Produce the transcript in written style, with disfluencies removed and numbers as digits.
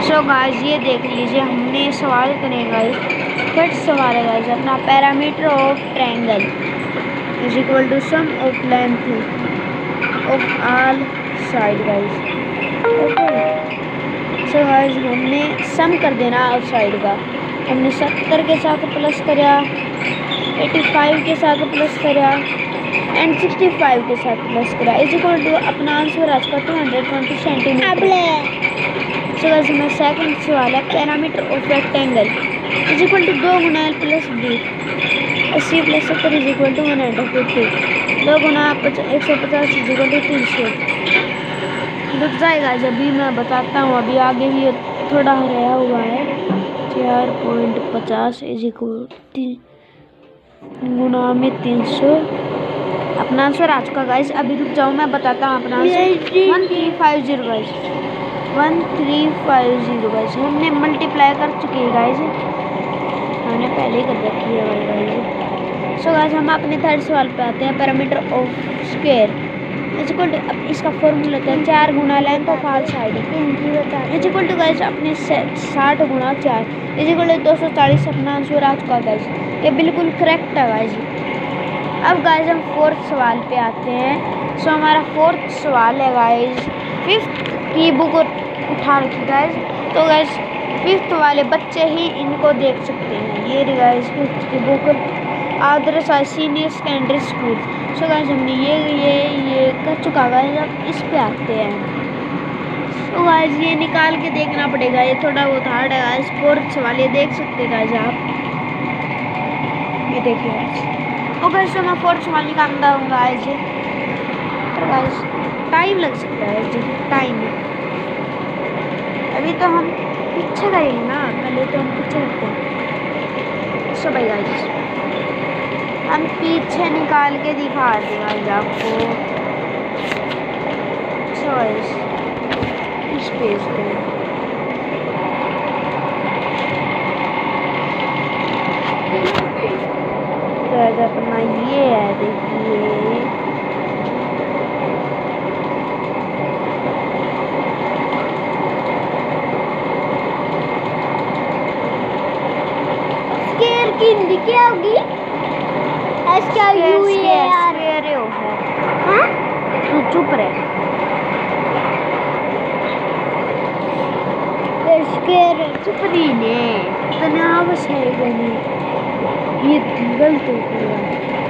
So guys ये देख लीजिए, हमने सवाल करेगा फर्स्ट सवाल है गाइस अपना, parameter of triangle is equal to sum of length of all side guys. Okay so guys हमने सम कर देना ऑल साइड का। हमने 70 के साथ प्लस करा, 85 के साथ प्लस करा एंड 65 के साथ प्लस करा इज इक्वल टू अपना आंसर आज का 220 सेंटीमीटर। सो गाइस हमें सेकंड सवाल है, parameter of rectangle is equal to 2 गुना L plus B 80 plus 70 is equal to 150। 2 गुना 150 इज इक्वल टू 300। रुक जाएगा जब भी मैं बताता हूँ, अभी आगे भी थोड़ा रहा हुआ है। 4.50 इज इक्वल गुना में 300 अपना आंसर आज का गाइस। अभी रुक जाओ मैं बताता हूँ अपना आंसर 1350 गाइस, 1350 गाइस। हमने मल्टीप्लाई कर चुके हैं गाइस, हमने पहले ही कर रखी है गाइस। सो गाइस हम अपने थर्ड सवाल पे आते हैं, parameter of square is equal to, अब इसका फॉर्मूला होता है 4 गुना length of all side is equal to guys अपने 60 गुना 4 इज इक्वल टू 240 अपना आंसर आ चुका गाइस। ये बिल्कुल करेक्ट है गाइस। अब गाइस हम फोर्थ सवाल पे आते हैं। सो हमारा फोर्थ सवाल है गाइस, फिफ्थ की बुक उठा रखी गाइस, तो गाइस फिफ्थ वाले बच्चे ही इनको देख सकते हैं। ये गाइस फिफ्थ की book, Adarsh senior secondary school. So guys हमने ये कर चुका गाइस। अब इस पे आते हैं। तो गाइस ये निकाल के देखना पड़ेगा, ये थोड़ा बहुत हार्ड है गाइस। फोर्थ सवाल ये देख सकते हैं गाइस आप, ये देखिए गाइस। तो गाइस मैं फोर्थ सवाल निकालता हूँ गाइस, तो गाइस टाइम लग सकता है जी, टाइम। अभी तो हम पीछे करेंगे ना, पहले तो हम पीछे रखते हैं। सो भाई गाइस हम पीछे निकाल के दिखा देंगे आपको। सो गाइस इस पेज पे तो अपना ये है, देखिए स्केयर की हिंदी क्या होगी? एस क्या यू ए आर हो है। हां तू चुप रह। स्केयर चुप रही ने तना बस है गनी, ये गलत हो गया।